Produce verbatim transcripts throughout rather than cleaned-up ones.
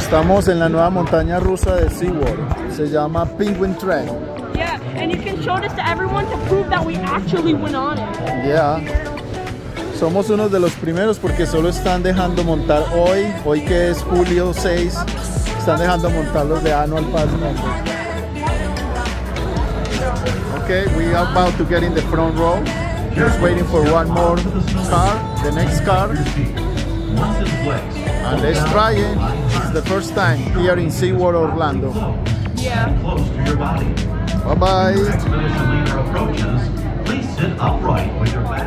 Estamos en la nueva montaña rusa de SeaWorld. Se llama Penguin Trek. Yeah, and you can show this to everyone to prove that we actually went on it. Yeah. Somos unos de los primeros porque solo están dejando montar hoy, hoy que es julio seis, están dejando montar los de Annual Pass members. Okay, we are about to get in the front row. Just waiting for one more car, the next car. And let's try it. It's the first time here in SeaWorld Orlando. Yeah. Bye bye. Please sit upright with your back.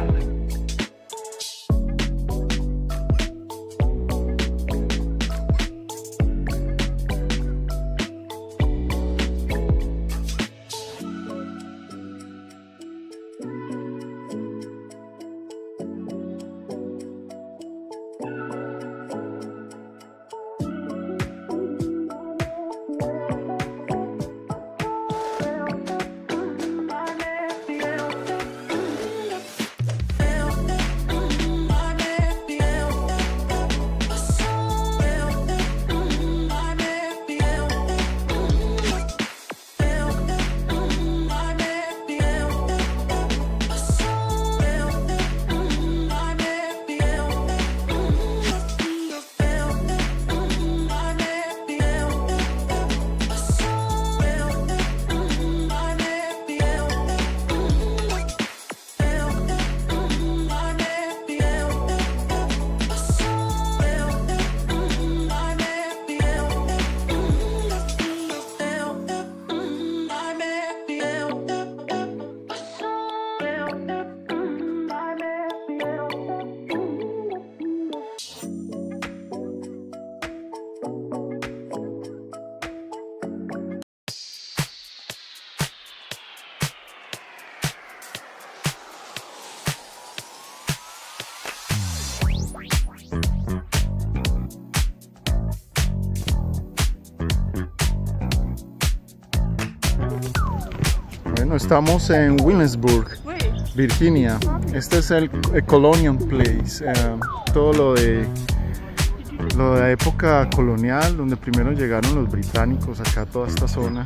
Bueno, estamos en Williamsburg, Virginia. Este es el, el Colonial Place. Eh, todo lo de, lo de la época colonial, donde primero llegaron los británicos acá a toda esta zona.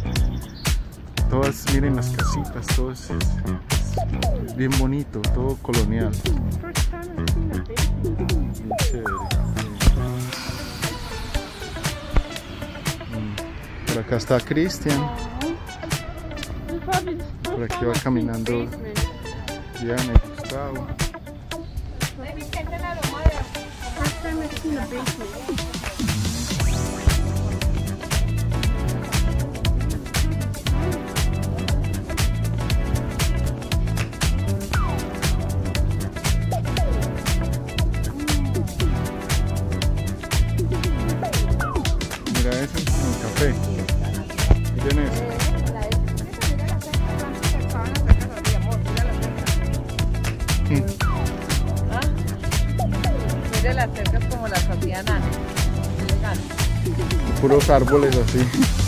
Todas, miren las casitas, todo es, es, es bien bonito, todo colonial. Bien chévere. Por acá está Christian. Por aquí va caminando Diana y Gustavo. Mira, ese es un café. Miren eso. ¿Ah? Mire las cercas como las hacían antes. Puros árboles así.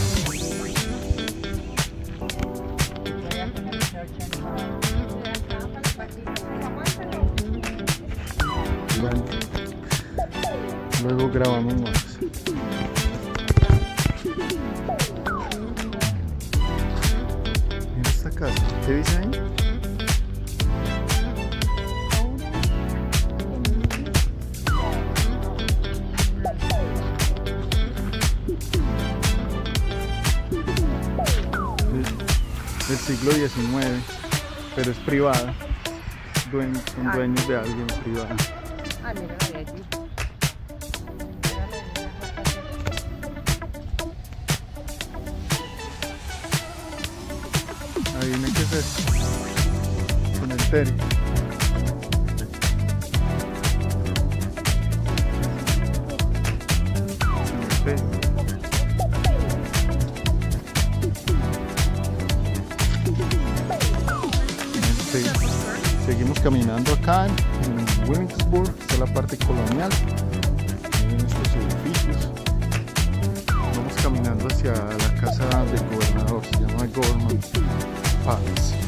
Bueno, luego grabamos más. Mira esta casa, ¿qué dice ahí? Del siglo diecinueve, pero es privada. Duen, son dueños de alguien privado. Ah, mira, de allí. Adivinen qué es esto. Cementerio. Cementerio. Seguimos caminando acá en Williamsburg, esta es la parte colonial. Miren estos edificios. Vamos caminando hacia la casa del gobernador, se llama Government Palace.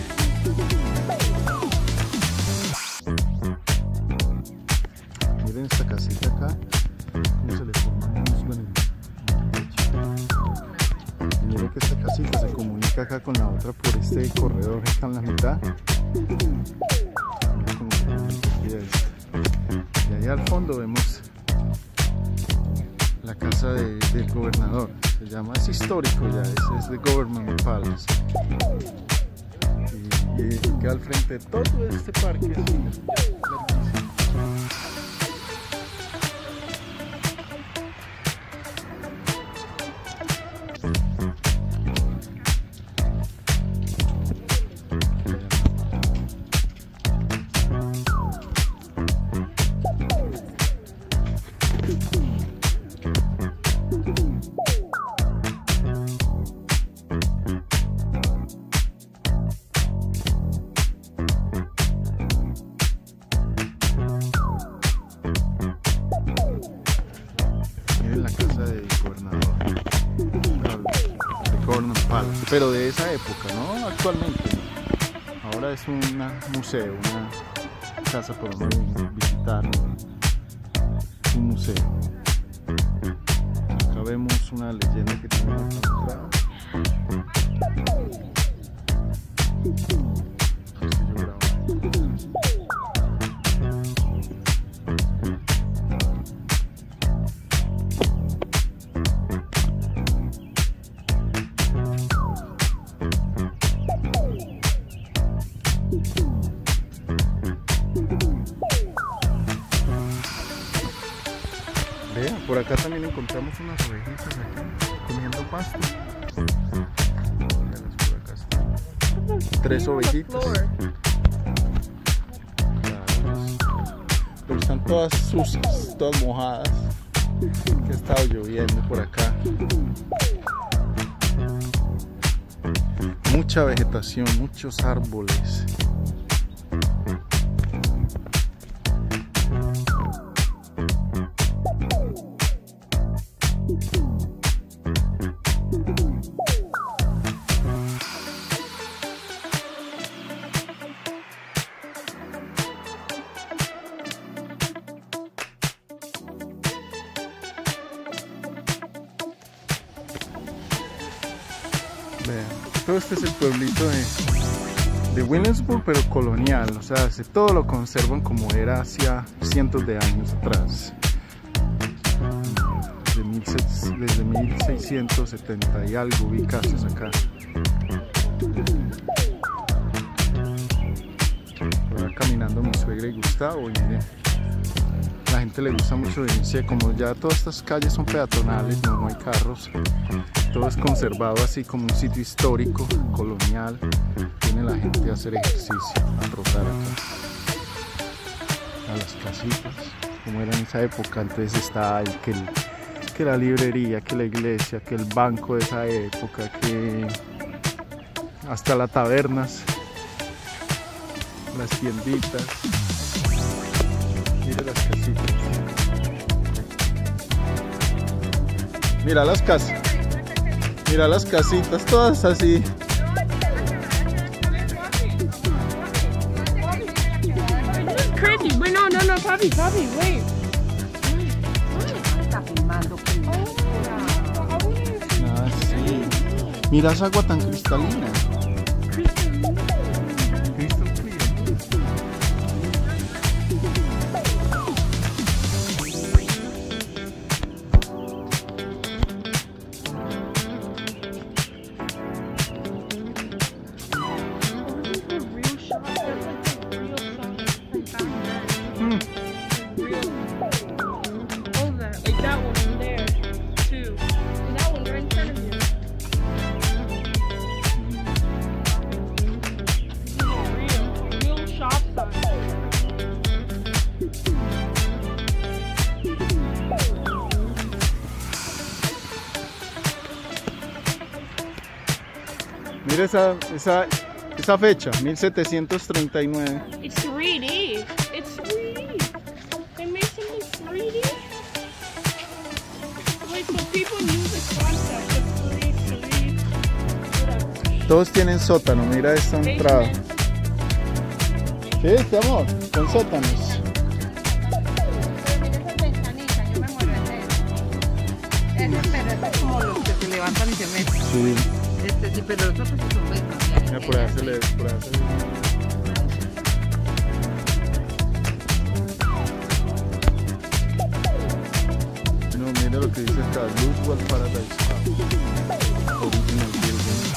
Miren esta casita acá, cómo se le forman unos, bueno, este corredor está en la mitad. Y allá al fondo vemos la casa de, del gobernador. Se llama, es histórico ya, es, es The Government Palace. Y, y queda al frente de todo este parque. Así, pero de esa época, no actualmente. Ahora es un museo, una casa por donde visitar, un museo. Acá vemos una leyenda que tiene una entrada. Por acá también encontramos unas ovejitas aquí comiendo pasto. Por acá están. Tres ovejitas. Claro, pero están todas sucias, todas mojadas. Que ha estado lloviendo por acá. Mucha vegetación, muchos árboles. Todo este es el pueblito de, de Williamsburg, pero colonial, o sea, todo lo conservan como era hacia cientos de años atrás. Desde, desde mil seiscientos setenta y algo vi casas acá. Ahora caminando mi suegra y Gustavo, y miren, la gente le gusta mucho venirse, como ya todas estas calles son peatonales, no, no hay carros. Todo es conservado así como un sitio histórico, colonial. Viene la gente a hacer ejercicio, a trotar acá. A las casitas, como era en esa época. Entonces está ahí que, el, que la librería, que la iglesia, que el banco de esa época, que hasta las tabernas, las tienditas. Mira las casitas. Mira las casas. Mira las casitas, todas así. Crazy. Wait, no, no, no, papi, papi, wait. Está filmando. Ah, sí. Mira esa agua tan cristalina. Crystal clear. Mira esa, esa, esa fecha, mil setecientos treinta y nueve. It's three D. It's three D. They made something three D? Wait, so people use the concept of three D, whatever. Todos tienen sótano, mira esta entrada. ¿Sí, este amor? Con sótanos. Pero mira esas ventanitas, yo me muero de eso. Esos, pero esos como los que se levantan y se meten. Sí. Este sí, pero los otros sí son buenos. Mira, por ahí se le... Por ahí se le... No, mira lo que dice acá. Louisville Paradise House. Original building.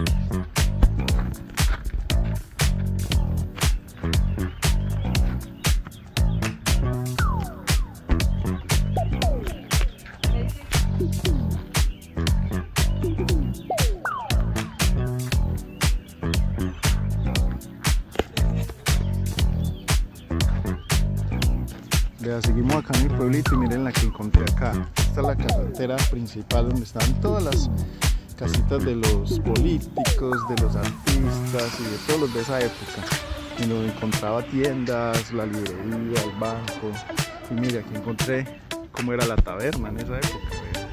Vea, seguimos acá en el pueblito y miren la que encontré acá. Esta es la carretera principal donde están todas las casitas de los políticos, de los artistas y de todos los de esa época. Y donde encontraba tiendas, la librería, el banco. Y mire, aquí encontré cómo era la taberna en esa época. Vea.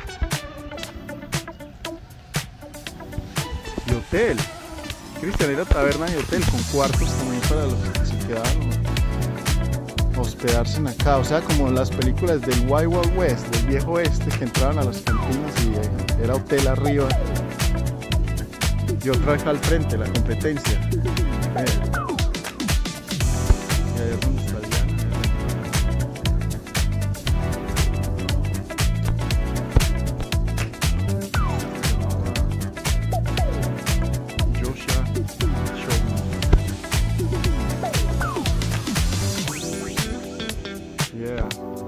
Y hotel. Cristian, era taberna y hotel con cuartos también para los que se quedaban hospedarse en acá, o sea, como en las películas del Wild Wild West, del viejo oeste, que entraban a las cantinas y eh, era hotel arriba y otra acá al frente, la competencia. Eh. Y ahí es donde está Diana. Joshua Showman. Yeah.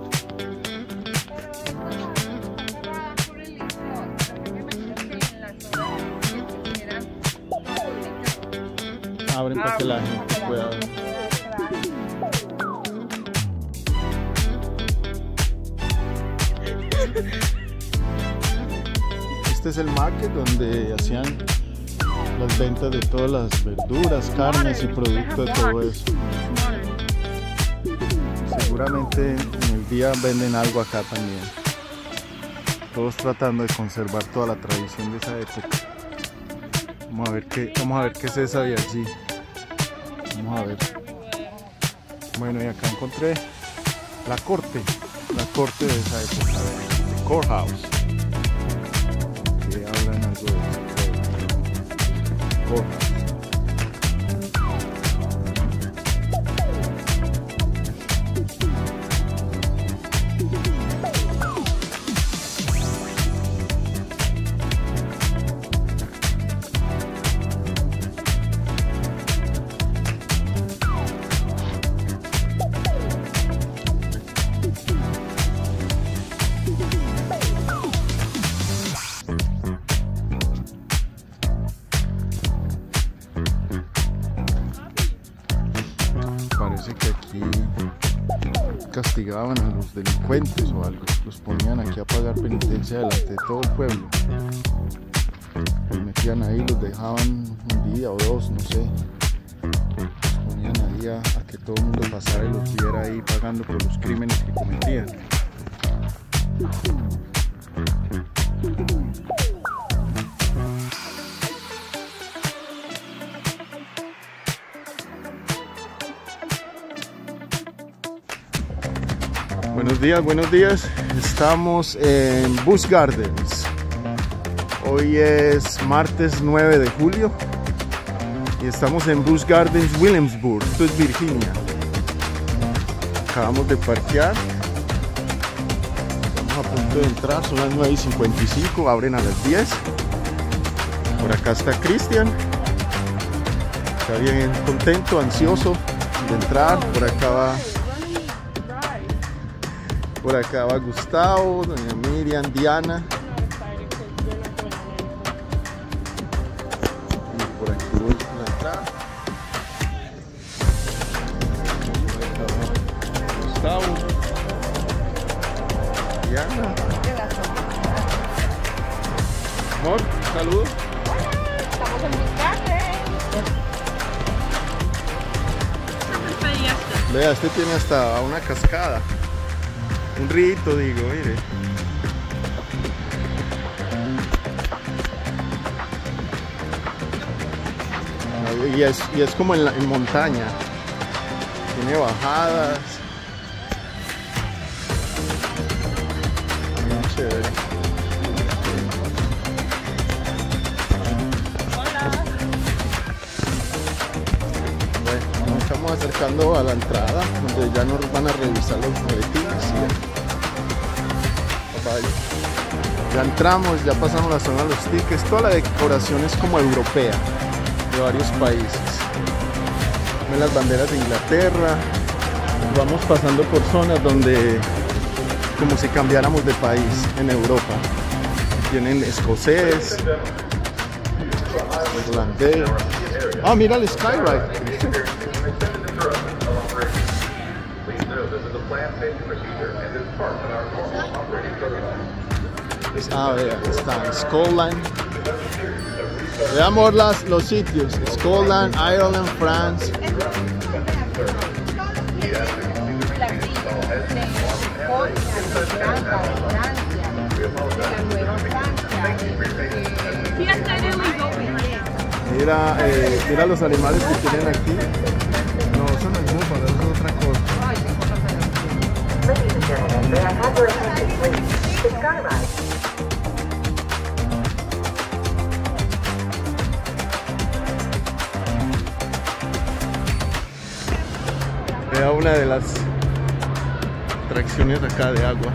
Abren para que la gente pueda ver. Este es el market donde hacían las ventas de todas las verduras, carnes y productos de todo eso. Seguramente en el día venden algo acá también. Todos tratando de conservar toda la tradición de esa época. Vamos a ver qué, vamos a ver qué es esa de allí. Vamos a ver. Bueno, y acá encontré la corte, la corte de esa época, de courthouse. Que hablan algo de eso. Courthouse. Parece que aquí castigaban a los delincuentes o algo, los ponían aquí a pagar penitencia delante de todo el pueblo. Los metían ahí, los dejaban un día o dos, no sé. Los ponían ahí a, a que todo el mundo pasara y los viera ahí pagando por los crímenes que cometían. Buenos días, buenos días. Estamos en Busch Gardens. Hoy es martes nueve de julio y estamos en Busch Gardens, Williamsburg. Esto es Virginia. Acabamos de parquear. Estamos a punto de entrar, son las nueve y cincuenta y cinco, abren a las diez. Por acá está Cristian. Está bien contento, ansioso de entrar. Por acá va Por acá va Gustavo, doña Miriam, Diana. Y por aquí voy a la entrada. Por acá va Gustavo. Diana. Amor, saludos. Estamos en Busch Gardens. Vea, este tiene hasta una cascada. Un rito, digo, mire. Y es, y es como en, la, en montaña. Tiene bajadas. Muy chévere. acercando a la entrada, donde ya nos van a revisar los boletines. Y ya. Ya entramos, ya pasamos la zona de los tickets. Toda la decoración es como europea, de varios países. Ven las banderas de Inglaterra. Vamos pasando por zonas donde, como si cambiáramos de país en Europa. Tienen escocés, irlandés. Ah, mira el Skyride. Ah, vea, está Scotland. Veamos las, los sitios: Scotland, Ireland, France. Mira, eh, mira los animales que tienen aquí. No, eso no es búfalo, eso es otra cosa. Vea una de las atracciones acá de agua.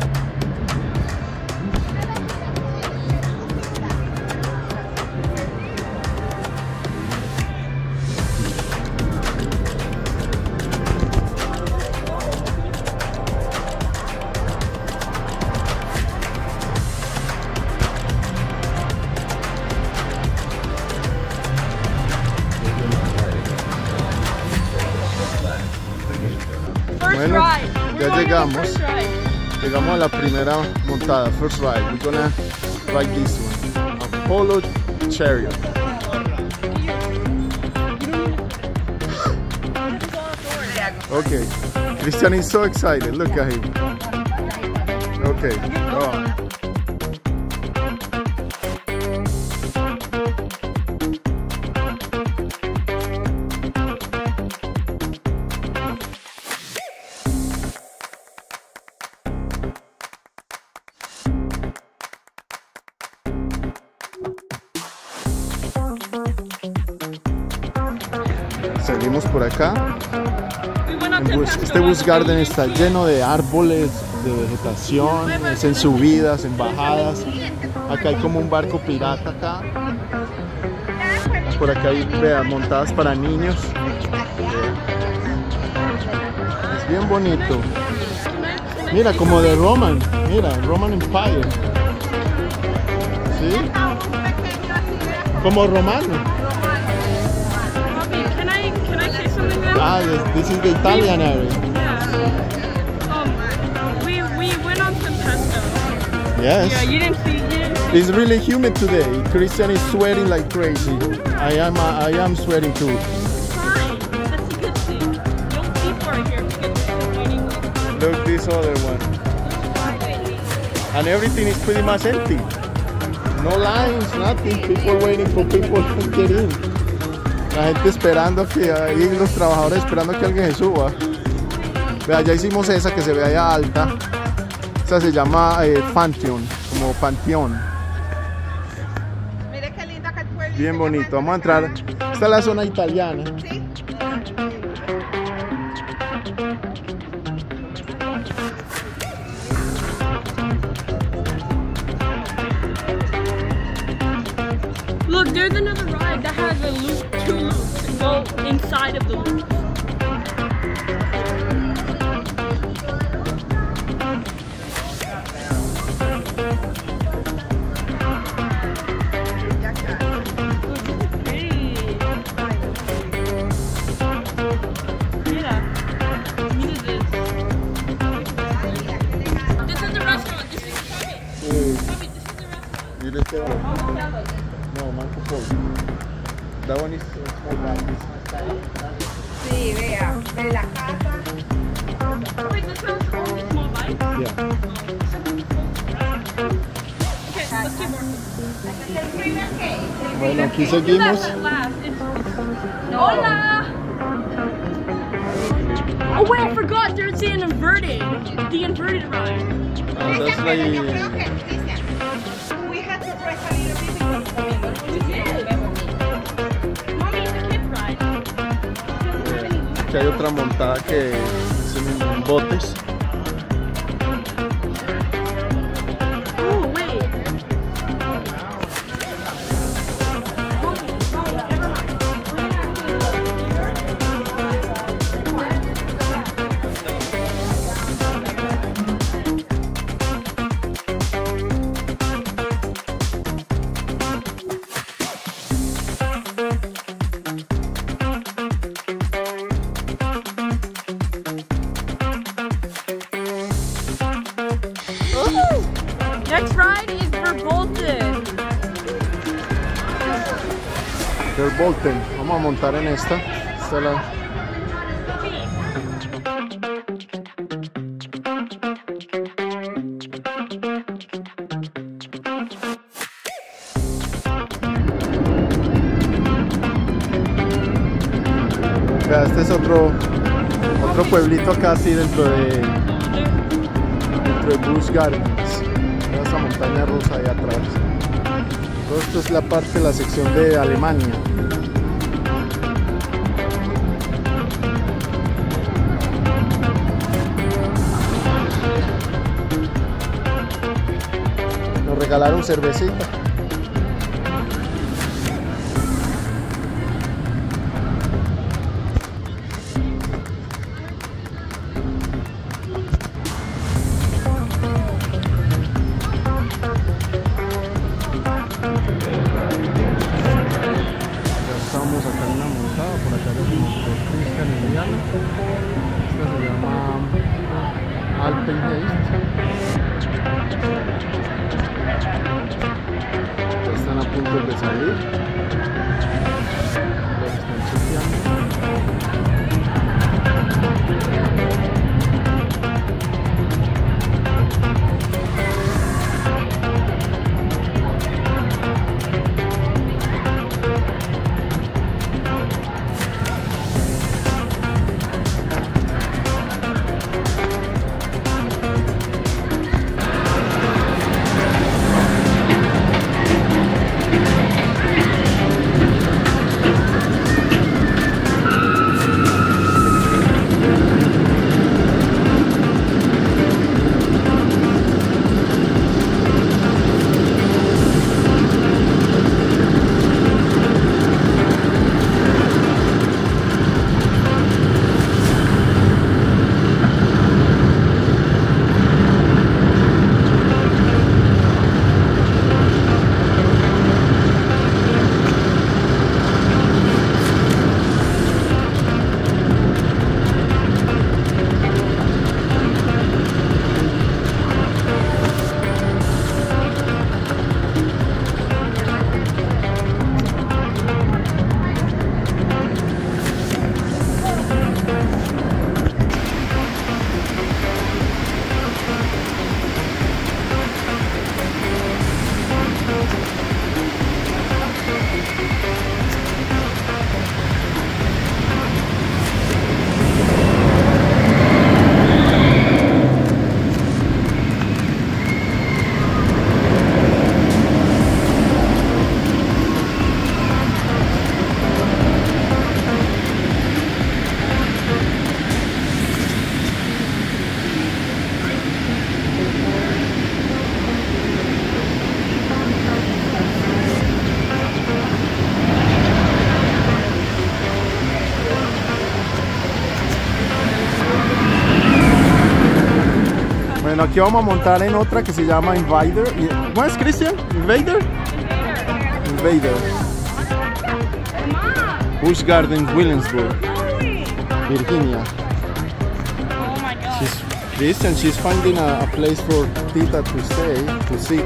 Bueno, ya llegamos. Llegamos a la primera montada, first ride. We're gonna ride this one, Apollo Chariot. Okay, Christian is so excited. Look at him. Okay, go on. Seguimos por acá. Este Busch Garden está lleno de árboles, de vegetación, es en subidas, en bajadas. Acá hay como un barco pirata acá. Por acá hay, vean, montadas para niños. Es bien bonito. Mira, como de Roman, mira, Roman Empire. ¿Sí? Como romano. Ah, this, this is the Italian area. Yeah. Um, we we went on some pesto. Yes. Yeah, you didn't see. You didn't see. It's really humid today. Christian is sweating like crazy. I am. Uh, I am sweating too. Fine. That's a good thing. Don't keep right here because it's waiting. Look, this other one. And everything is pretty much empty. No lines, nothing. People waiting for people to get in. La gente esperando que ahí, los trabajadores esperando que alguien se suba. Vea, ya hicimos esa que se ve allá alta. Esa se llama eh, Pantheon, como panteón. Mire qué lindo acá el pueblo. Bien bonito. Vamos a entrar. Esta es la zona italiana. Sí. Look, there's another ride that has a loop, two loops to go inside of the loop. Mira, mira this. This is the restaurant. This is Tommy. Tommy, this is the restaurant. Mira este otro. No, Marco Polo. That one is small bag. Sí, vea, de la casa. Wait, this one's only small bite? Yeah. Okay, let's do more. Bueno, aquí Do that seguimos. one last. It's... Hola! Oh wait, I forgot there's the inverted. The inverted ride. Oh, that's like... We had to press a little bit because comiendo mucho tiempo. Mommy, the kid ride. Aquí hay otra montada que es en botes. Oh, wait. Next ride is Verbolten. Verbolten. Vamos a montar en esta. Esta es la... Vea, este es otro otro pueblito acá así dentro de dentro de Busch Gardens. Vea esa montaña rusa ahí atrás. Todo esto es la parte, la sección de Alemania. Nos regalaron cervecita. Estamos acá en una montada, por acá tenemos por Cristian y Diana. Esta se llama Alpengeist. Ya están a punto de salir. Los están chequeando. Bueno, aquí vamos a montar en otra que se llama Invader. ¿Cómo es, Cristian? ¿Invader? Invader. Busch Gardens, Williamsburg, Virginia. Oh my god. She's, Christian, she's finding a, a place for Tita to stay, to sit.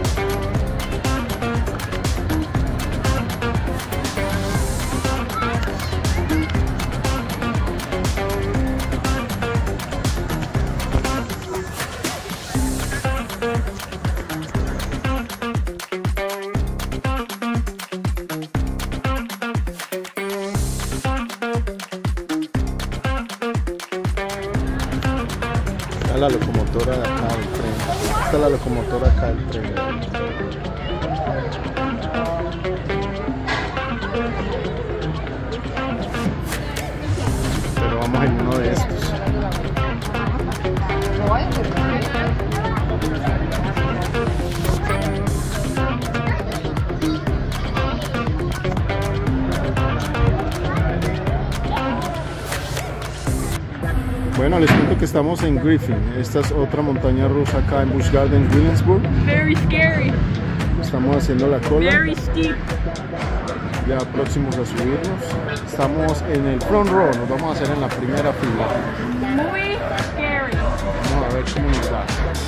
Esta es la locomotora de acá del tren. Esta es la locomotora acá del tren. Pero vamos en uno de estos. Bueno, les cuento que estamos en Griffin. Esta es otra montaña rusa acá en Busch Gardens, Williamsburg. Very scary. Estamos haciendo la cola. Very steep. Ya próximos a subirnos. Estamos en el front row, nos vamos a hacer en la primera fila. Muy scary. Vamos a ver cómo nos va.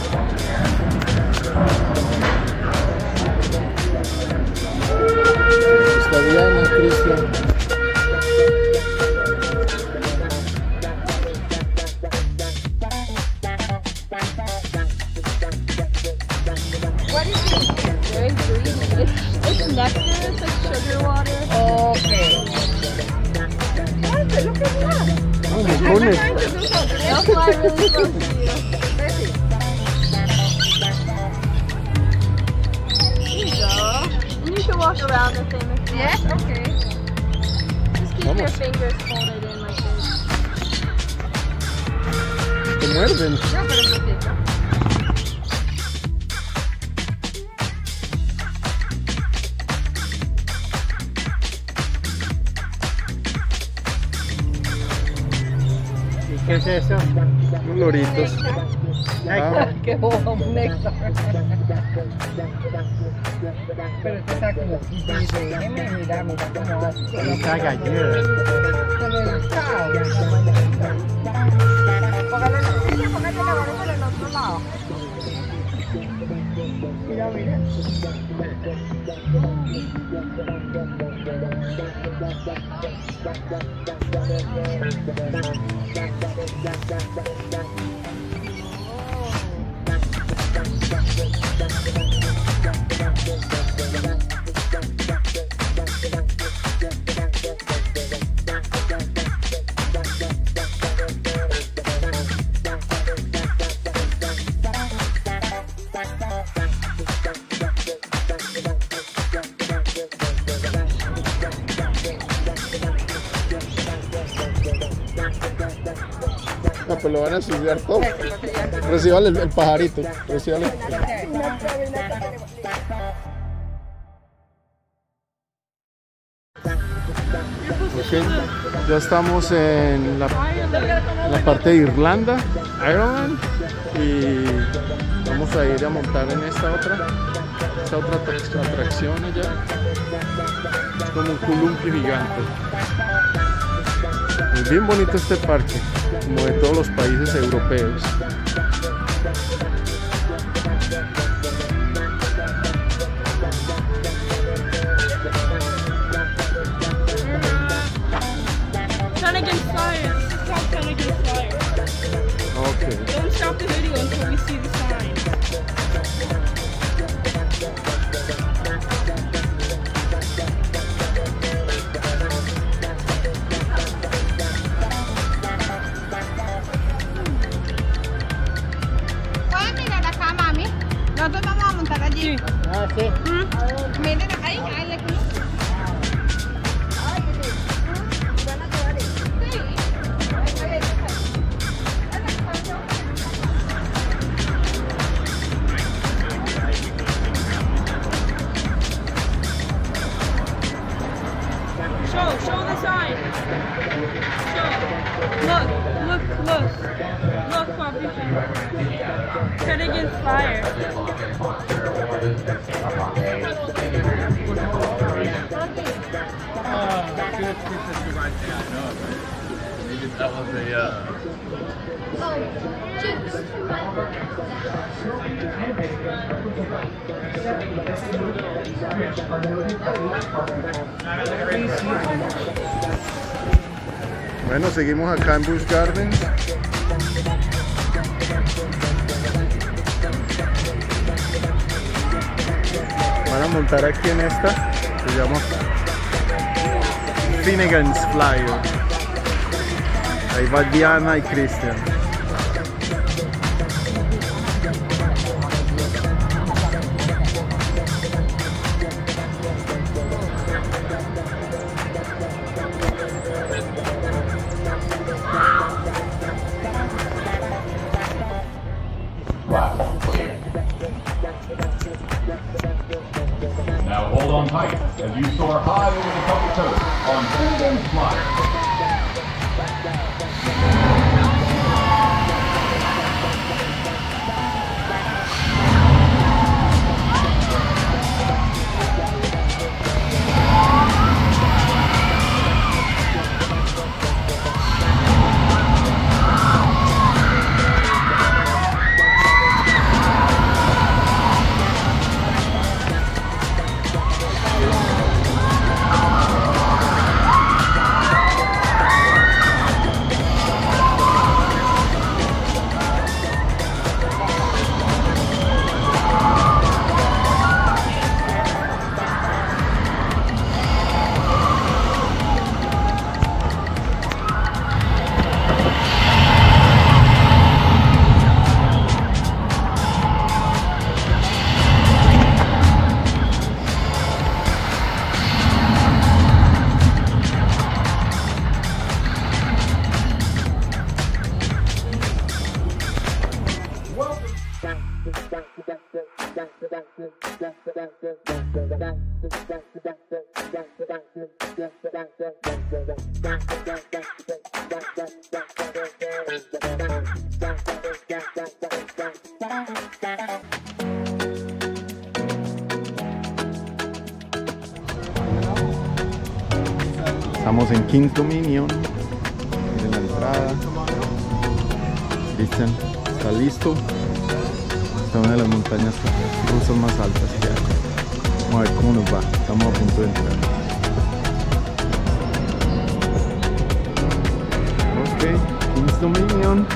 Está Diana, Cristian. What is it? Very green. It's, it's nectar. It's like sugar water. Okay. Look at that. Oh, my goodness. They'll fly really close to you. Here you go. And you can walk around the thing. If you Yes, want. okay. Just keep your Vamos. fingers folded in like this. Te muerden. No, pero un poquito. ¿Qué es eso? Unos loritos. Ah, Qué bobo, un néctar. Pero este está como déjeme mira, mira cómo hace. Esta gallera. Con el cao. Póngale la póngale la mano por el otro lado. Mira, mira. no, pues lo van a ensuciar todo. Recíbale el, el pajarito. Recíbale. Ok, ya estamos en la, en la parte de Irlanda, Ironman, y vamos a ir a montar en esta otra, esta otra atra- atracción allá. Es como un columpio gigante. Es bien bonito este parque, como de todos los países europeos. Turn against fire. This is called Turn Against Fire. Okay. Don't stop the video until we see the sign. ¿Pueden mirar acá, mami? Nosotros vamos a montar allí. Ah, sí. Miren, ahí, ahí, aquí. Show, show the sign. Show. Look, look, look. Look, Papi. Turn Against Fire. That was a, uh... Bueno, seguimos acá en Busch Gardens. Van a montar aquí en esta, se llama Finnegan's Flyer. Ahí va Diana y Christian. Estamos en Kings Dominion, en la entrada. Cristian está listo. Está una de las montañas rusas más altas que hay. Vamos a ver cómo nos va. Estamos a punto de entrar. Ok, Kings Dominion.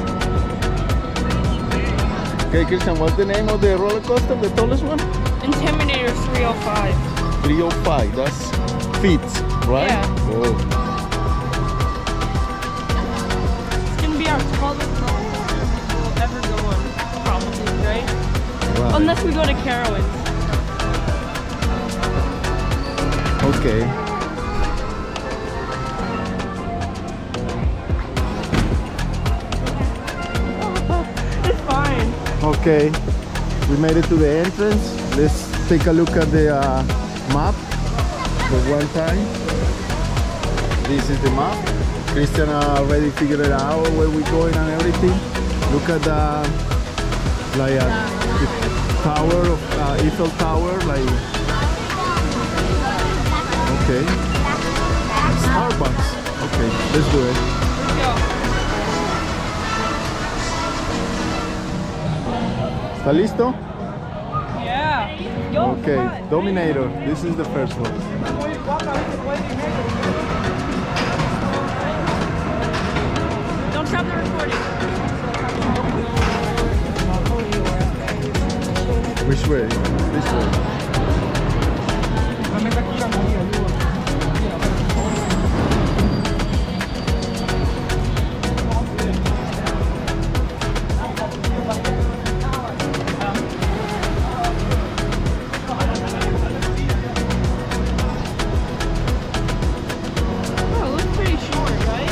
Okay, Christian, what's the name of the roller coaster, the tallest one? Intimidator three oh five. three oh five, that's feet, right? Yeah. Oh. It's gonna be our tallest roller coaster we'll ever go on, probably, right? Right. Unless we go to Carowinds. Okay. It's fine. Okay, we made it to the entrance. Let's take a look at the uh, map for one time. This is the map. Christian already figured it out where we're going and everything. Look at the like uh, the tower of uh, Eiffel Tower, like okay. Starbucks. Okay, let's do it. Let's go. ¿Está listo? Yeah. Yo, Okay, come on. Dominator. This is the first one. Don't stop the recording. Which way? This way. Oh, it looks pretty short, right?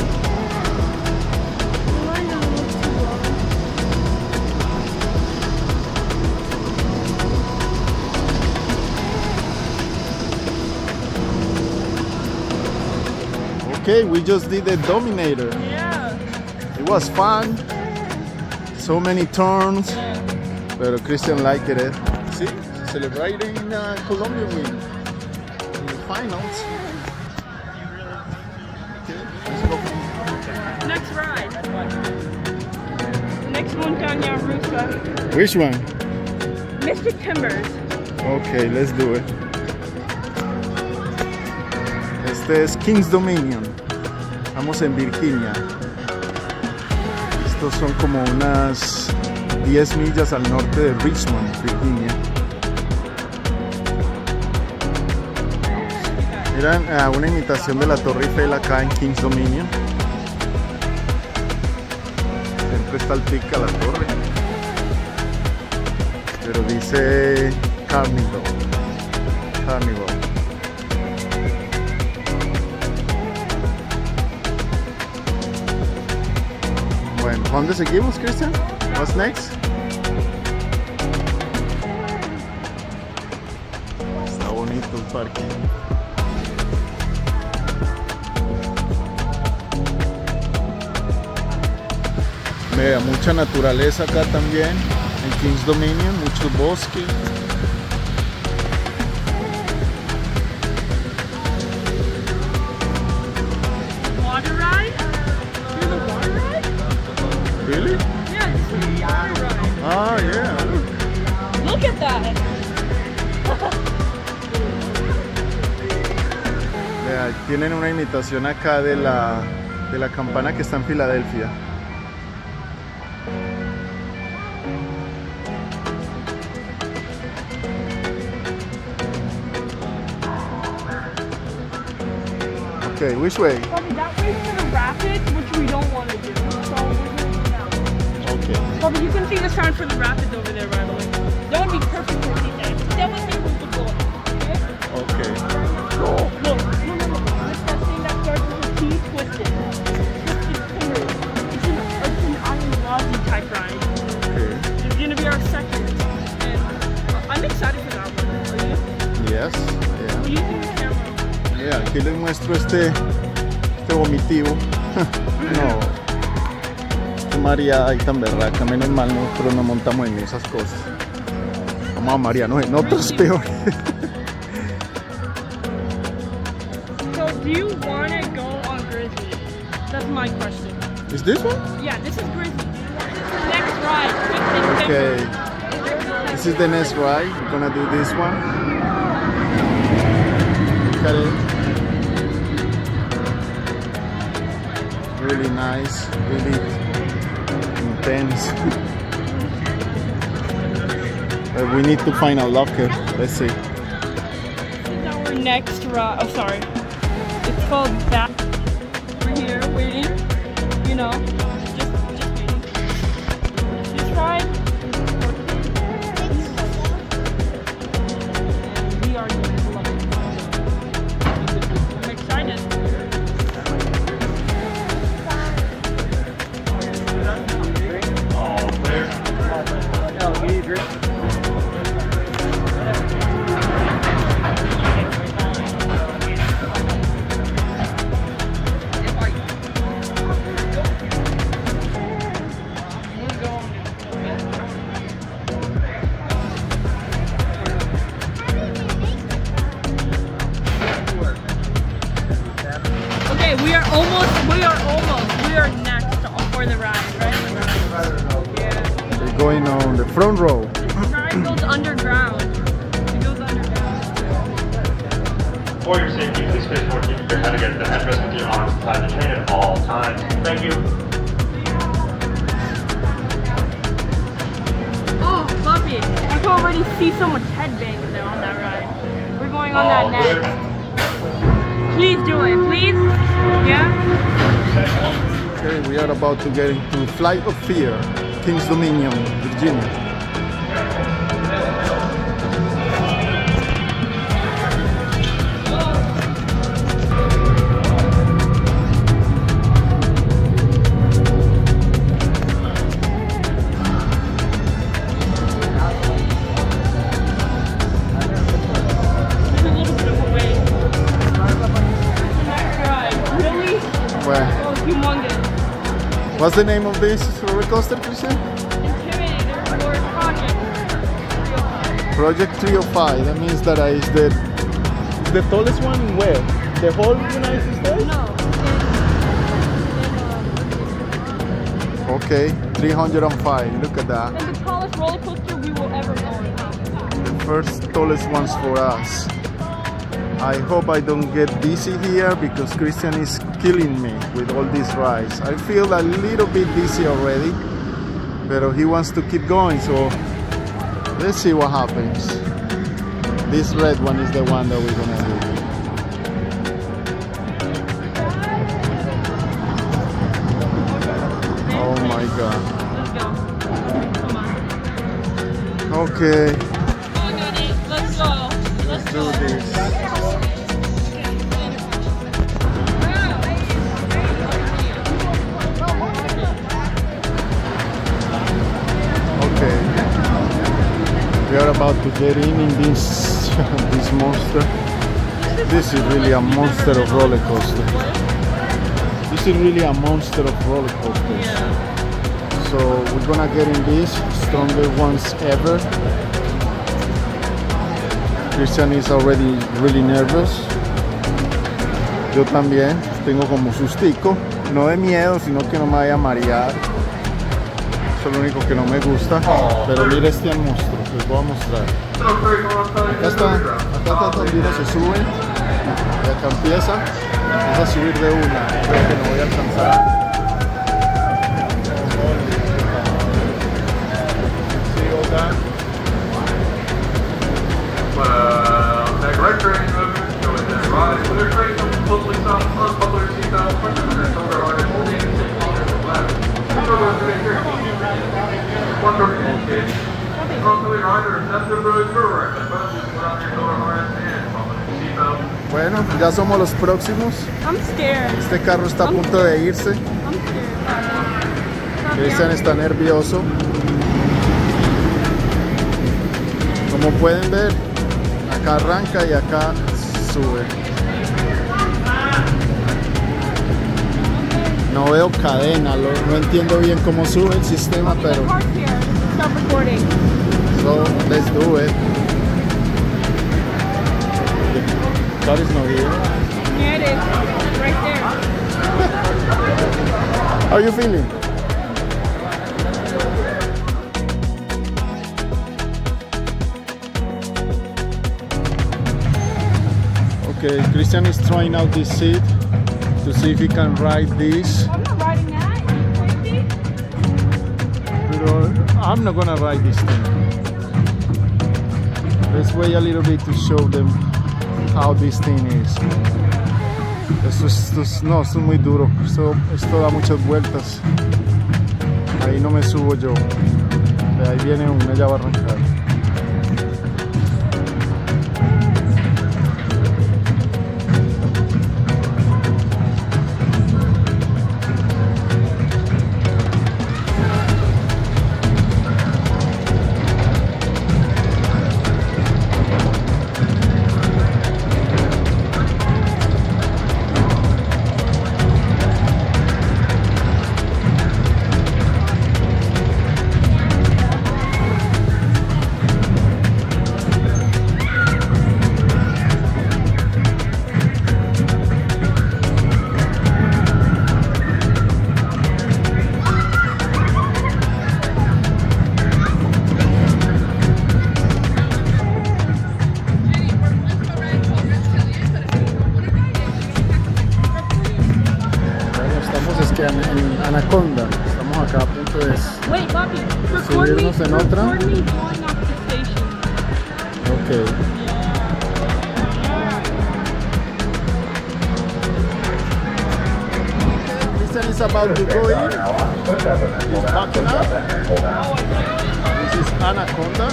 Okay, we just did the Dominator. Yeah. It was fun. So many turns. Pero Christian liked it. See, celebrating uh, Colombia win in the finals. Okay, let's go. Next ride. Next montaña rusa. Which one? Mister Timbers. Okay, let's do it. Este es Kings Dominion. Estamos en Virginia. Estos son como unas diez millas al norte de Richmond, Virginia. Miran uh, una imitación de la Torre Eiffel acá en Kings Dominion. Siempre está al pica la torre. Pero dice Carnival. Carnival. Bueno, ¿dónde seguimos, Christian? What's next? Está bonito el parque. Vea, mucha naturaleza acá también en Kings Dominion, muchos bosques. Water ride? Here's a water ride? Really? Yeah, this is a water ride. Ah, yeah. Look at that. Vea, tienen una imitación acá de la, de la campana que está en Filadelfia. Okay, which way? Bobby, that way for the rapids, which we don't want to do. So we're going to do that way. Okay. Bobby, you can see the sign for the rapids over there, by the way. That would be perfect for me. That would be we could go. Okay? Okay. Look, look, no, no, no. This that thing that starts with a T twisted. Twisted finger. It's an, it's an Iron Lobby type ride. Okay. It's going to be our second. And I'm excited for that one. Are you? Yes, les muestro este, este vomitivo. No, qué mareada y tan berraca, menos mal nosotros no montamos en esas cosas. Vamos a marearnos en otros peores. So, do you want to go on Grizzly? That's my question. Is this one? Yeah, this is Grizzly. This is the next ride. Next Okay. adventure. This is the next ride. We're gonna do this one. Look at it. Really nice, really intense. But we need to find a locker. Let's see. This is our next ride. Oh, sorry. It's called that. We're here waiting. You know, just just waiting. This ride. And we are going to love it. I'm excited. Okay, we are almost, we are almost, we are next for the ride, right? Yeah. We're going on the front row. This ride goes underground. It goes underground. For your safety, please face forward, keep your head against the headrest with your arms inside the train at all times. Thank you. Oh, Buffy, I can already see so much headbanging there on that ride. We're going on All that clear. next. Please do it, please. Yeah? Okay, we are about to get into Flight of Fear, Kings Dominion, Virginia. There's a little bit of a wait. Next ride. Really? Well, Oh, humongous. what's the name of this roller coaster, Christian? Intimidator or Project. Project three oh five. That means that is the is the tallest one where? The whole United States? No. Okay, three hundred five. Look at that. And the tallest roller coaster we will ever go on. The first tallest ones for us. I hope I don't get dizzy here because Christian is killing me with all these rides. I feel a little bit dizzy already, but he wants to keep going, so let's see what happens. This red one is the one that we're gonna do. Oh my god. Let's go. Come on. Okay, Oh, goody. Let's go. Let's do go. this. Okay, we are about to get in in this this monster. This is really a monster of roller coaster. This is really a monster of roller coasters. Yeah. So we're gonna get in these strongest ones ever. Christian is already really nervous. Yo también tengo como sustico, no de miedo, sino que no me vaya a marear. Eso es lo único que no me gusta. Pero mira este monstruo, les voy a mostrar. Acá está, acá está donde uno se sube. Y acá empieza. Empieza a subir de una. Creo que no voy a alcanzar. Sigo acá. Well, take right train movement, go with that right. Clear train, closely stop, unbuckle your seatbelt, put your hands over our holding and six meters to the left. Two doors to the rear. One door to the kid. Cross to the right or step to the road correct. Both just put on your door harness and buckle your seatbelt. Bueno, ya somos los próximos. I'm scared. Este carro está a punto de irse. I'm scared. Christian está nervioso. Como pueden ver, acá arranca y acá sube. No veo cadena, lo- no entiendo bien cómo sube el sistema, pero Park here. Stop recording. so let's do it. The car is not here. Here it is. Right there. How are you feeling? Okay, Christian is trying out this seat to see if he can ride this. I'm not riding that. Are you crazy? But I'm not gonna ride this thing. Let's wait a little bit to show them how this thing is. Esto es, esto es- no, esto es muy duro. Esto, esto da muchas vueltas. Ahí no me subo yo. De ahí viene una, ya va a arrancar. Bueno, estamos es que en, en Anaconda. Estamos acá a punto de... Wait, Bobby. Record me. Subirnos en otra. Record me going off the station. Ok. Christian is about to go in. He's backing up. This is Anaconda.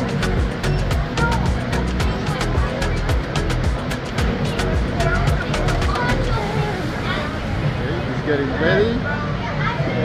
Okay, he's getting ready.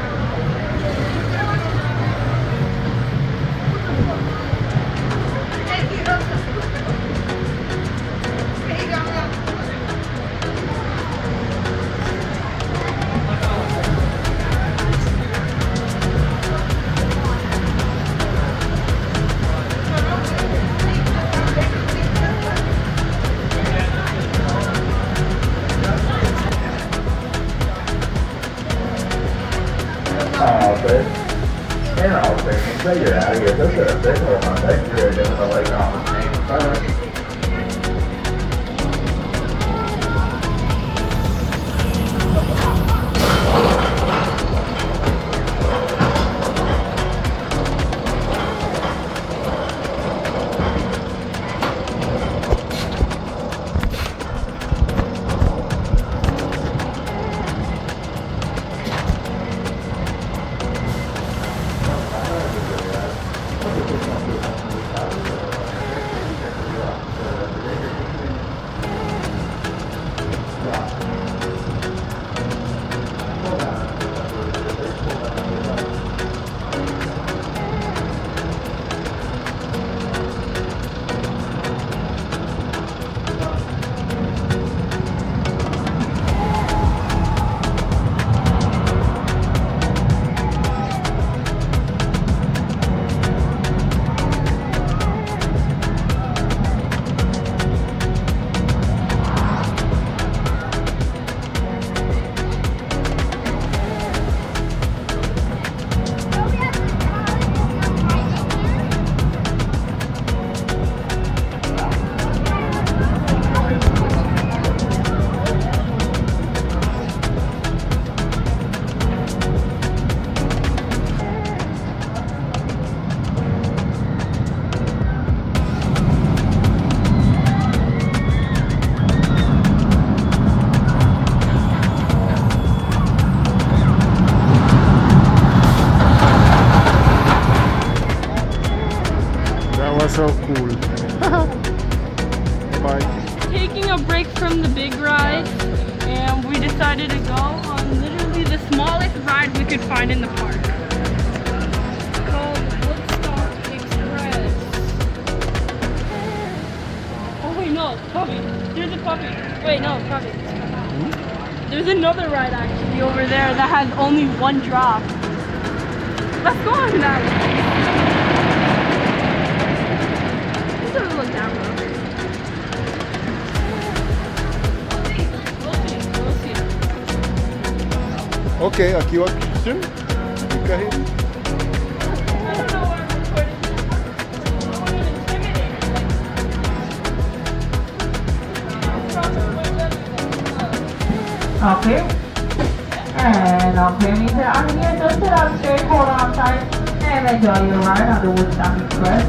Oh, but, you know, they can say you're out of here. They're gonna, they're gonna, they're doing the lake on the same time. So cool. Bye. Taking a break from the big ride, and we decided to go on literally the smallest ride we could find in the park. It's called Woodstock Express. Oh wait, no, puppy. There's a puppy. Wait, no, puppy. There's There's another ride actually over there that has only one drop. Let's go on that one. This doesn't look that rough. We'll see, we'll see, we'll see. Ok, aquí va Christian. Un cajero. I don't know where I'm recording. Okay. And okay, means that I'm here. Just sit up straight, hold on tight, and enjoy your ride on the Woodstock Express.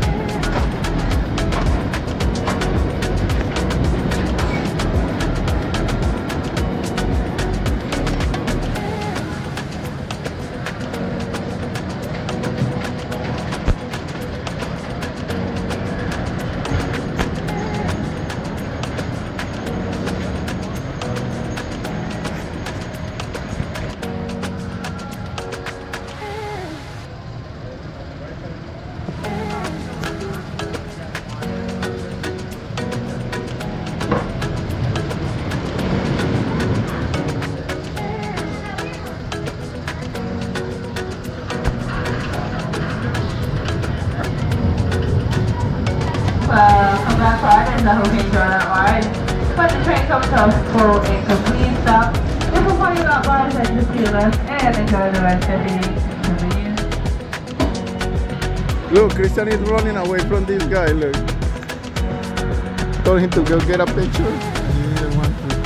Uh, come back Friday and I hope you enjoy that ride. When the train comes to a full and complete stop, if a party lot lies at just to your left and enjoy the rest of the convenience. Look, Christian is running away from this guy, look. Told him to go get a picture. He didn't want to.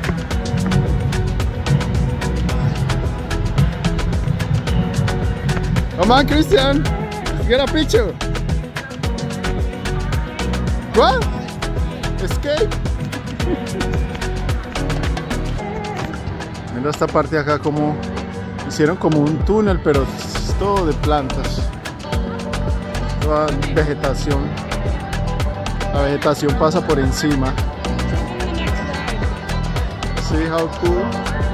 Come on, Christian, let's get a picture. What? Escape. Mira esta parte de acá como hicieron como un túnel, pero es todo de plantas. Toda vegetación. La vegetación pasa por encima. See how cool.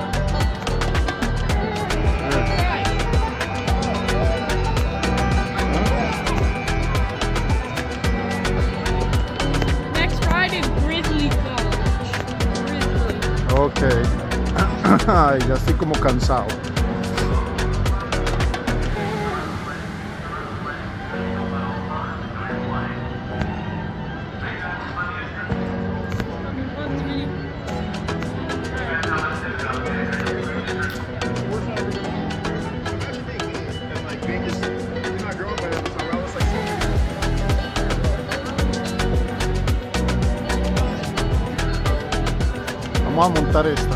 Ok. Ay, ya estoy como cansado. Vamos a montar esta.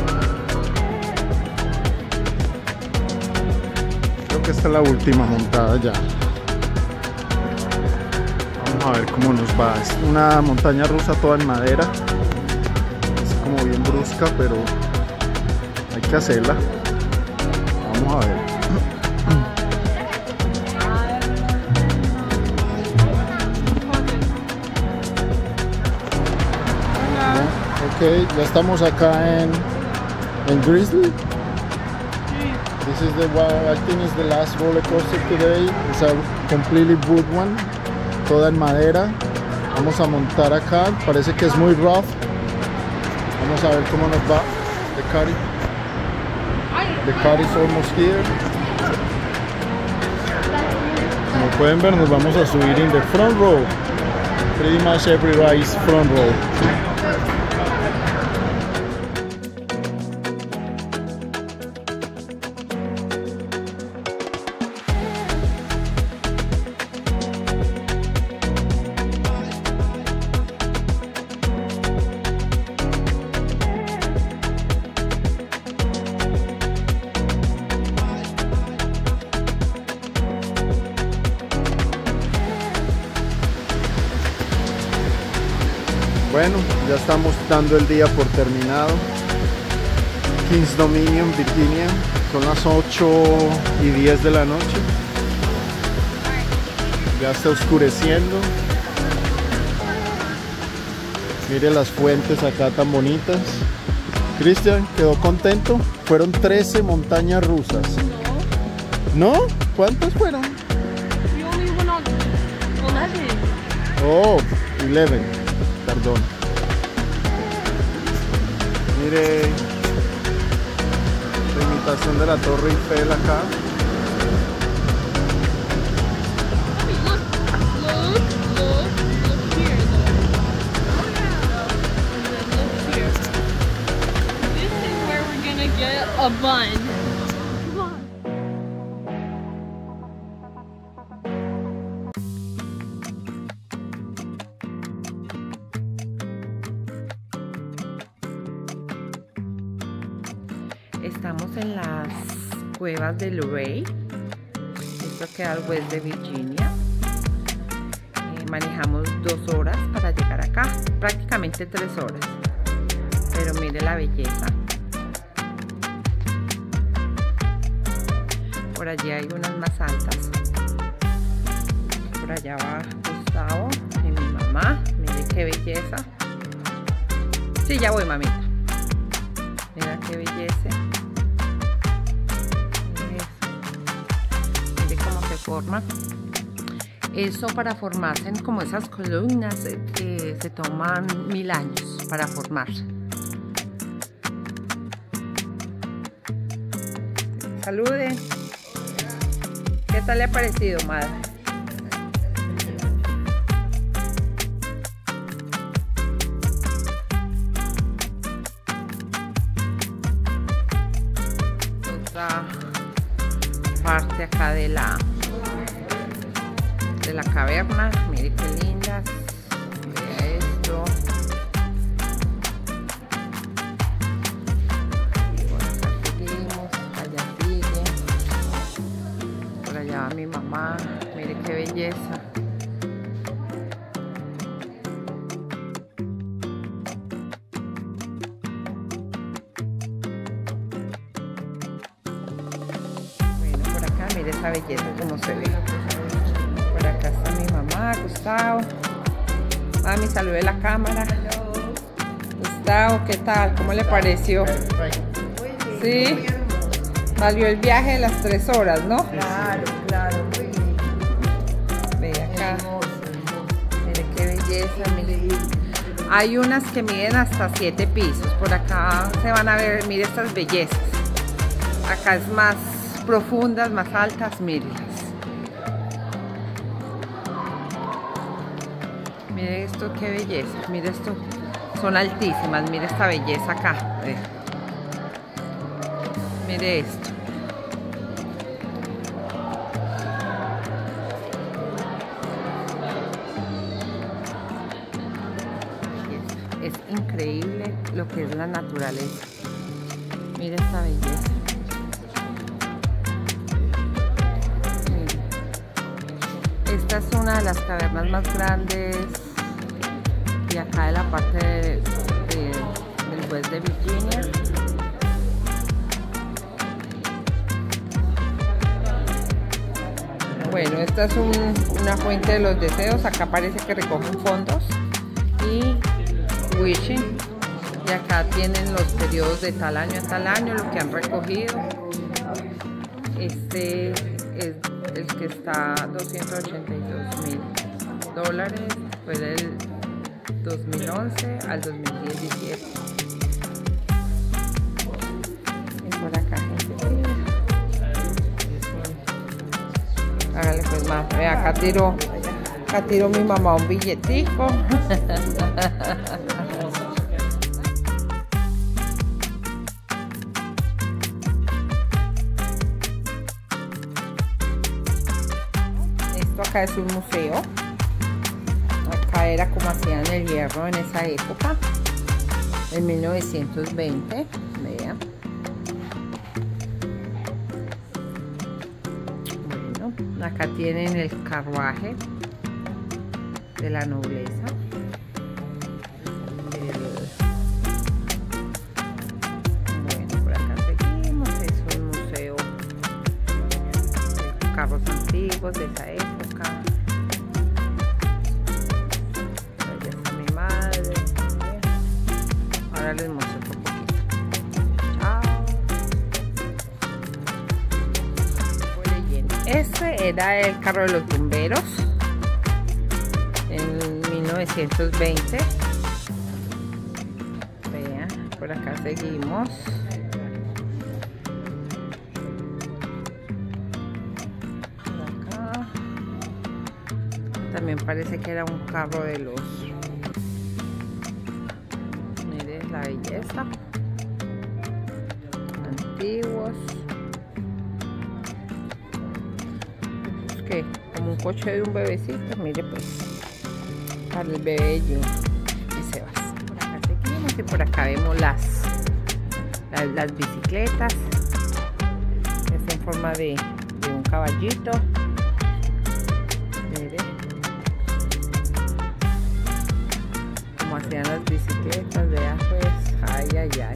Creo que esta es la última montada ya. Vamos a ver cómo nos va. Es una montaña rusa toda en madera. Es como bien brusca, pero hay que hacerla. Vamos a ver. Ok, ya estamos acá en, en Grizzly. This is the one, I think is the last roller coaster today. It's a completely wood one, toda en madera. Vamos a montar acá, parece que es muy rough. Vamos a ver cómo nos va. The car, the car is almost here. Como pueden ver, nos vamos a subir in the front row. Pretty much every ride is front row. Bueno, ya estamos dando el día por terminado. Kings Dominion, Virginia. Son las ocho y diez de la noche. Ya está oscureciendo. Mire las fuentes acá tan bonitas. Christian, ¿quedó contento? Fueron trece montañas rusas. No. ¿No? ¿Cuántas fueron? We only went on eleven. Oh, eleven. Perdón. Mire, imitación de la Torre Eiffel acá. Look, look, look, look here though. Oh yeah. And then look here. This is where we're gonna get a bun. Come on. Estamos en las cuevas de Luray. Esto queda al west de Virginia. Eh, manejamos dos horas para llegar acá, prácticamente tres horas. Pero mire la belleza. Por allí hay unas más altas. Por allá va Gustavo y mi mamá. Mire qué belleza. Sí, ya voy, mamita. Mira qué belleza. Mire cómo se forma. Eso, para formarse en como esas columnas eh, eh, se toman mil años para formarse. Salude. ¿Qué tal le ha parecido, madre? Parte acá de la de la caverna. Mire qué lindas. Mira esto. Por acá seguimos, allá sigue. Por allá va mi mamá. Mire qué belleza. Mire esa belleza como se ve. Por acá está mi mamá, Gustavo. Mami, salude la cámara. Gustavo, ¿qué tal? ¿Cómo le pareció? Sí. Valió el viaje de las tres horas, ¿no? Claro, claro, muy bien. Ve acá. Mire qué belleza, mire. Hay unas que miden hasta siete pisos. Por acá se van a ver, mire estas bellezas. Acá es más profundas, más altas, mírenlas. Mire esto, qué belleza. Mire esto, son altísimas. Mire esta belleza acá. Eh. Mire esto. Es, es increíble lo que es la naturaleza. Mire esta belleza. Esta es una de las cavernas más grandes de acá de la parte de, de, del west de Virginia. Bueno, esta es un, una fuente de los deseos. Acá parece que recogen fondos y wishing. Y acá tienen los periodos de tal año a tal año, lo que han recogido. Este es el que está doscientos ochenta y dos mil dólares, fue del dos mil once al dos mil diecisiete. Y por acá, gente. Hágale pues más. Ve, acá tiró, acá tiró mi mamá un billetico. Acá es un museo. Acá era como hacían el hierro en esa época, en mil novecientos veinte. Vean. Bueno, acá tienen el carruaje de la nobleza. El... Bueno, por acá seguimos. Es un museo de carros antiguos de esa época. Allá está mi madre. Ahora les muestro un poquito. Chao. Voy leyendo. Este era el carro de los bomberos en mil novecientos veinte. Vean, por acá seguimos. también parece que era un carro de los... Miren la belleza. Antiguos. Es que como un coche de un bebecito, mire pues. Para el bebé y, y se va. Por acá seguimos y por acá vemos las, las, las bicicletas. Es en forma de, de un caballito. Mire como hacían las bicicletas, vea pues, ay, ay, ay.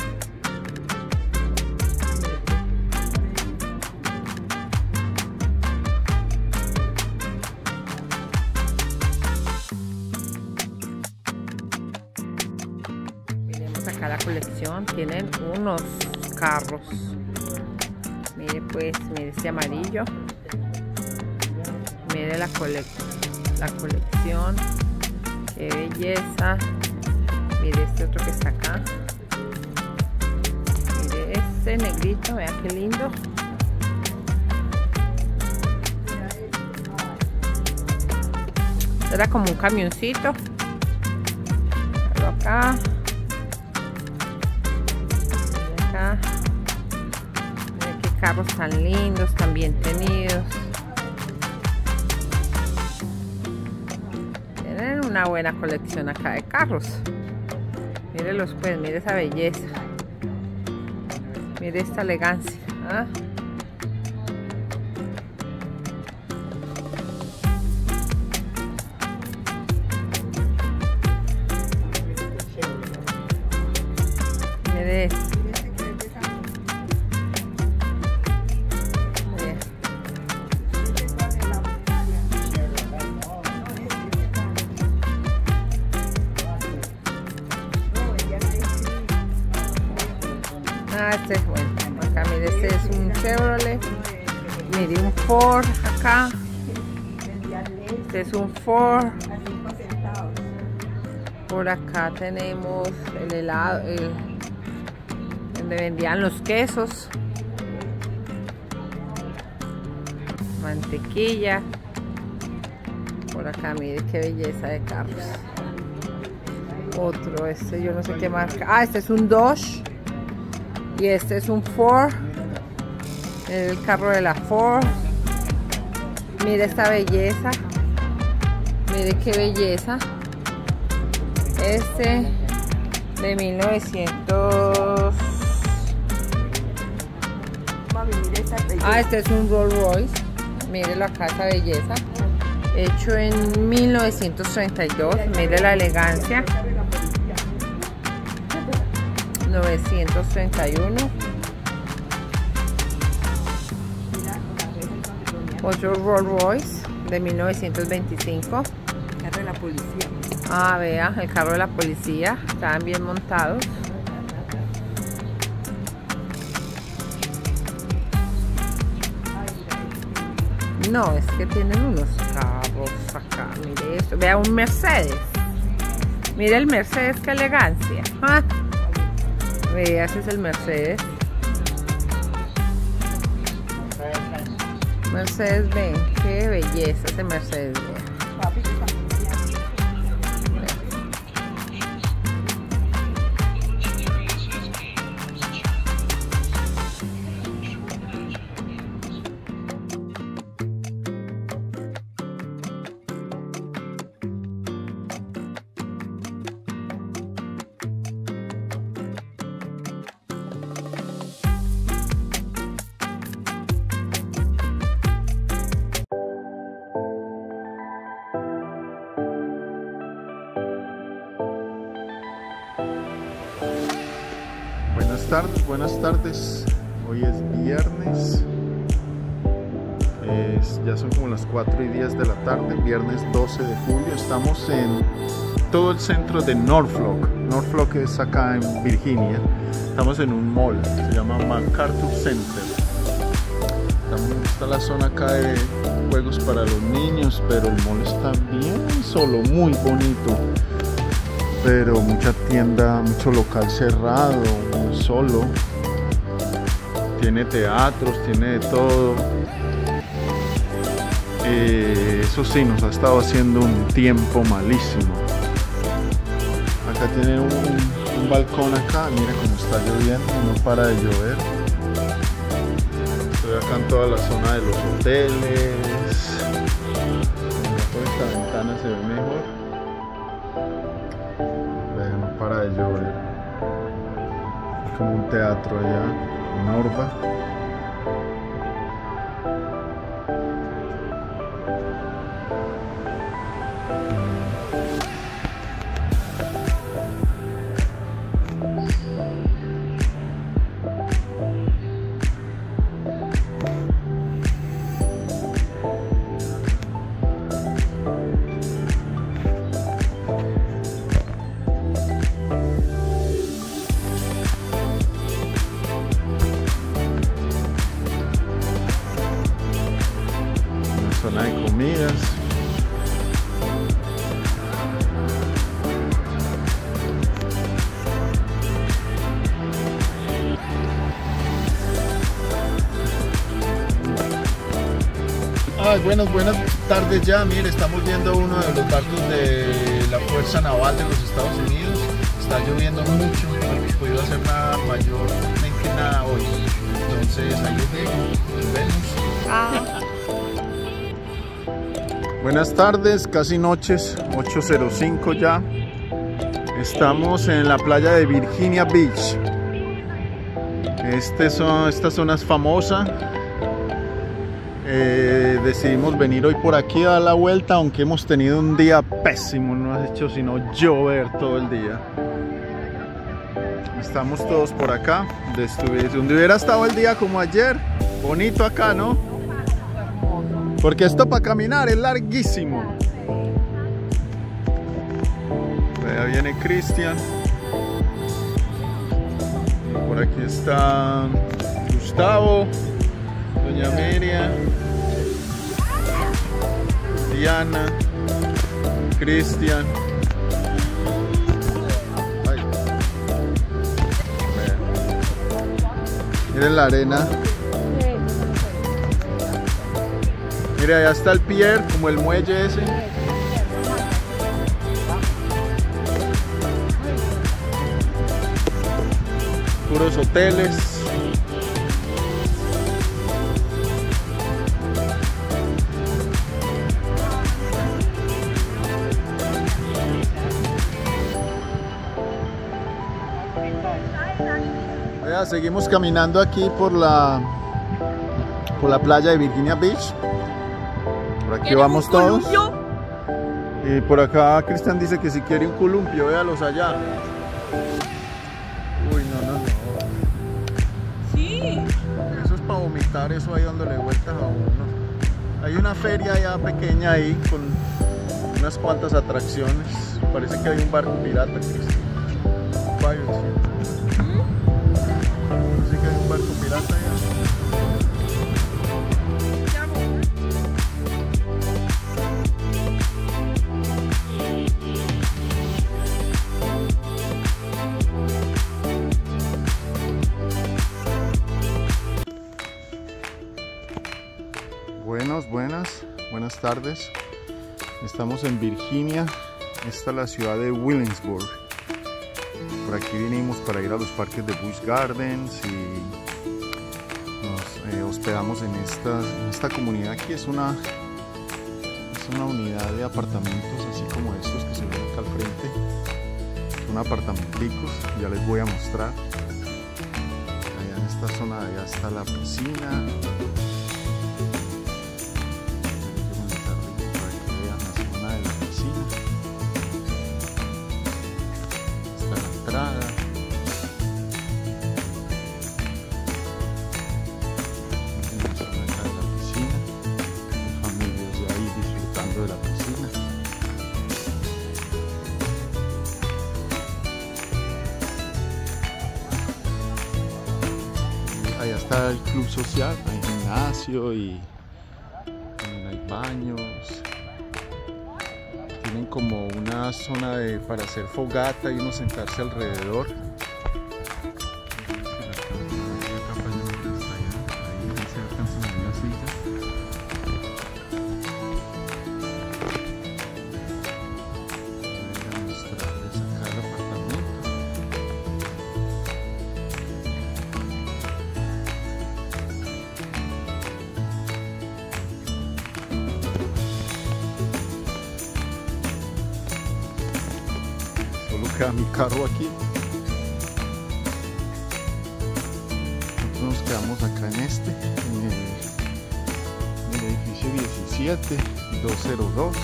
Miremos acá la colección, tienen unos carros. Mire pues, mire este amarillo. Mire la, cole la colección. Qué belleza. Mire este otro que está acá. Mire este negrito, vean qué lindo. Era como un camioncito. Pero acá. Y acá. Mira qué carros tan lindos, tan bien tenidos. Tienen una buena colección acá de carros. Mírenlos pues, mire esa belleza. Mire esta elegancia. ¿Ah? Mire esto. Ah, este es bueno. Acá mire, este es un Chevrolet. Mire, un Ford acá. Este es un Ford. Por acá tenemos el helado, el, donde vendían los quesos. Mantequilla. Por acá mire qué belleza de carros. Otro, este yo no sé qué marca. Ah, este es un Dodge. Y este es un Ford. El carro de la Ford. Mire esta belleza. Mire qué belleza. Este de mil novecientos. Ah, este es un Rolls Royce. Mire la casa belleza. Hecho en mil novecientos treinta y dos. Mire la elegancia. novecientos treinta y uno. Otro Rolls Royce de mil novecientos veinticinco. El carro de la policía. Ah, vea, el carro de la policía. Estaban bien montados. No, es que tienen unos carros acá. Mire esto. Vea un Mercedes. Mire el Mercedes, qué elegancia. ¿Ah? Vea, ese es el Mercedes. Mercedes, ven, qué belleza ese Mercedes, vea. Buenas tardes, buenas tardes. Hoy es viernes. Es, ya son como las cuatro y diez de la tarde, viernes doce de julio. Estamos en todo el centro de Norfolk. Norfolk es acá en Virginia. Estamos en un mall, se llama MacArthur Center. Estamos, está la zona acá de juegos para los niños, pero el mall está bien solo, muy bonito. Pero mucha tienda, mucho local cerrado, muy solo. Tiene teatros, tiene de todo. Eh, eso sí, nos ha estado haciendo un tiempo malísimo. Acá tienen un, un balcón acá, mira cómo está lloviendo, no para de llover. Estoy acá en toda la zona de los hoteles. Por esta ventana se ve mejor. Vean, no para de llover. Es como un teatro allá en Orba. Zona de comidas. Ah, buenas, buenas tardes ya. Mire, estamos viendo uno de los barcos de la Fuerza Naval de los Estados Unidos. Está lloviendo mucho, no hemos podido hacer nada mayormente nada hoy. Entonces ahí os dejo, nos vemos. Ah. Buenas tardes, casi noches, ocho cero cinco ya. Estamos en la playa de Virginia Beach. Este son, esta zona es famosa. Eh, decidimos venir hoy por aquí a dar la vuelta, aunque hemos tenido un día pésimo, no ha hecho sino llover todo el día. Estamos todos por acá. Donde hubiera estado el día como ayer, bonito acá, ¿no? Porque esto para caminar es larguísimo. Allá viene Cristian. Por aquí está Gustavo, Doña Miriam, Diana, Cristian. Miren la arena. Mira, allá está el pier, como el muelle ese. Puros hoteles. Vea, seguimos caminando aquí por la por la playa de Virginia Beach. Por aquí vamos todos. Y por acá Cristian dice que si quiere un columpio, véalos allá. Uy, no, no, no. Sí. Eso es para vomitar, eso ahí dándole vueltas a uno. Hay una feria ya pequeña ahí con unas cuantas atracciones. Parece que hay un barco pirata, Cristian. Parece que hay un barco pirata allá. Buenas, buenas, buenas tardes. Estamos en Virginia. Esta es la ciudad de Williamsburg. Por aquí vinimos para ir a los parques de Busch Gardens y nos eh, hospedamos en esta, en esta comunidad. Aquí es una, es una unidad de apartamentos, así como estos que se ven acá al frente. Son apartamenticos, ya les voy a mostrar. Allá en esta zona de allá está la piscina. Allá está el club social, hay gimnasio y también hay baños. Tienen como una zona de, para hacer fogata y uno sentarse alrededor. queda mi carro aquí. Nosotros nos quedamos acá en este, en el, en el edificio diecisiete doscientos dos.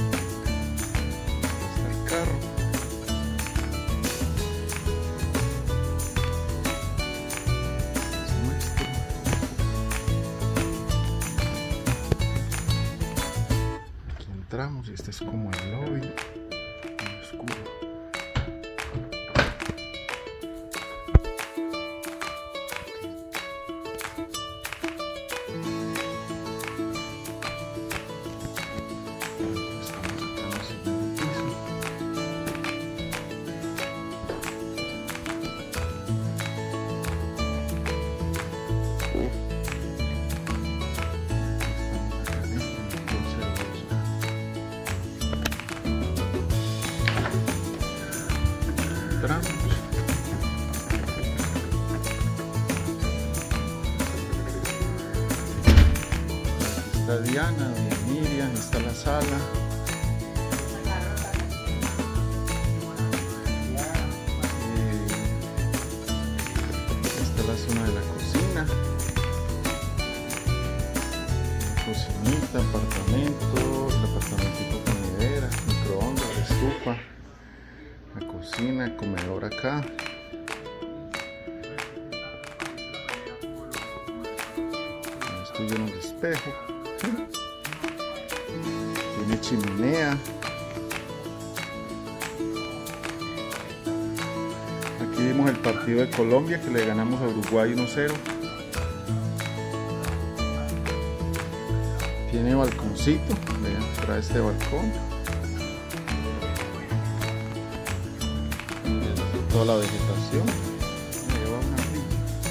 Está el carro. Entramos y este es como el lobby, muy oscuro. Estamos acá en el siguiente piso. Entramos. Aquí está Diana, doña Miriam, está la sala. Eh, esta es la zona de la cocina. Cocinita, apartamento, el apartamentito con nevera, microondas, estufa. La cocina, el comedor acá. Estoy lleno de espejo. Tiene chimenea. Aquí vimos el partido de Colombia que le ganamos a Uruguay uno cero. Tiene balconcito. Vean, trae este balcón. Toda la vegetación me lleva una rima.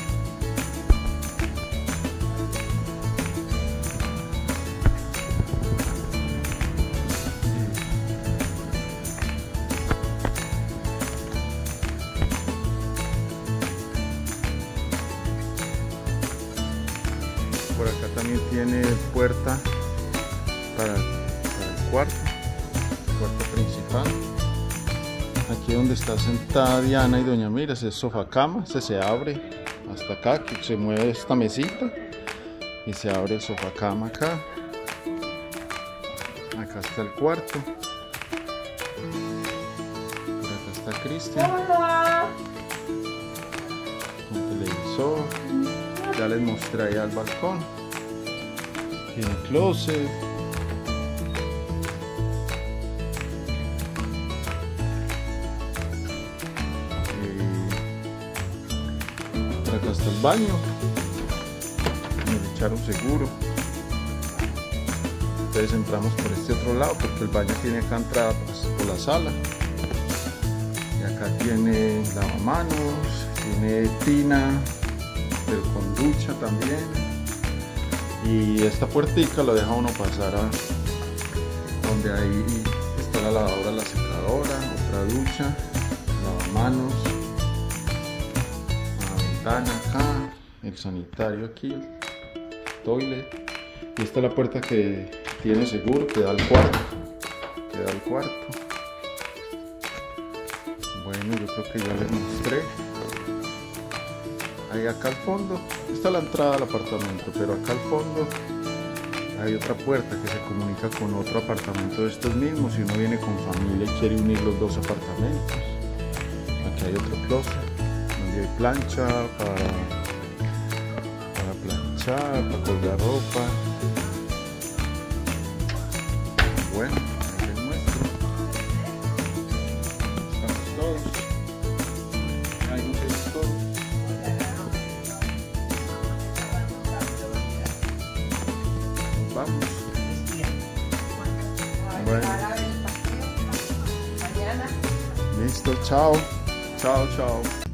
Por acá también tiene puerta para, para el cuarto, el cuarto principal. Aquí donde está sentada Diana y doña Mira, ese es sofá cama, se, se abre hasta acá, que se mueve esta mesita y se abre el sofá cama acá. Acá está el cuarto. Por acá está Cristian con televisor. Ya les mostré ahí al balcón. Tiene closet. Acá está el baño, me le echaron seguro. Entonces entramos por este otro lado porque el baño tiene acá entrada por la sala. Y acá tiene lavamanos, tiene tina, pero con ducha también. Y esta puertica la deja uno pasar a donde ahí está la lavadora, la secadora, otra ducha, lavamanos. Acá, el sanitario aquí, toilet, y esta es la puerta que tiene seguro, que da al cuarto, que da al cuarto. Bueno, yo creo que ya les mostré. Ahí acá al fondo, esta es la entrada al apartamento, pero acá al fondo hay otra puerta que se comunica con otro apartamento de estos mismos. Si uno viene con familia y quiere unir los dos apartamentos, aquí hay otro closet. Hay plancha para, para planchar, para colgar ropa. Bueno, ahí les muestro. Estamos todos. Ahí nos vemos todos. Nos vamos. Bueno. Listo, chao. Chao, chao.